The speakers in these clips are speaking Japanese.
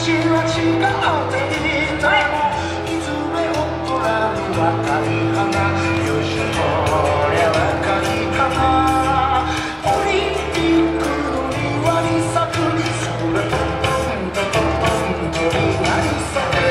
ちは違っていたいつ目を取らぬ若い花よいしょこりゃ若い花オリンピックの庭に咲くそれとトントントントンと庭に咲く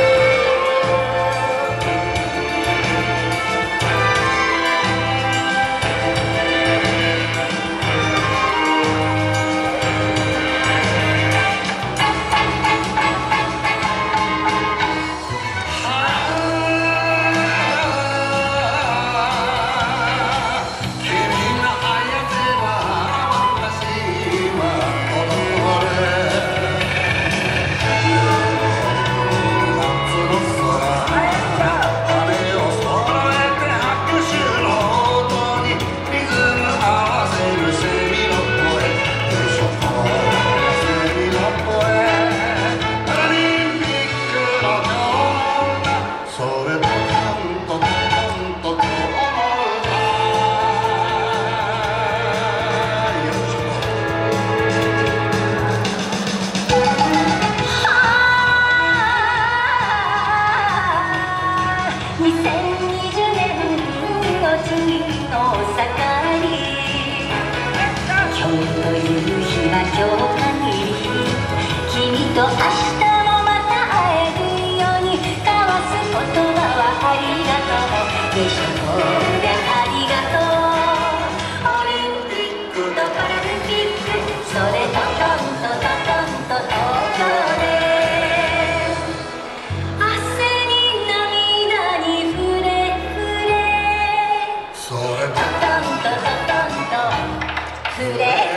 今日限り君と明日もまた会えるように交わす言葉はありがとうでしょうでありがとうオリンピックとパラリンピックそれとトントトトンと東京で汗に涙に触れ触れそれとトントトトンと触れ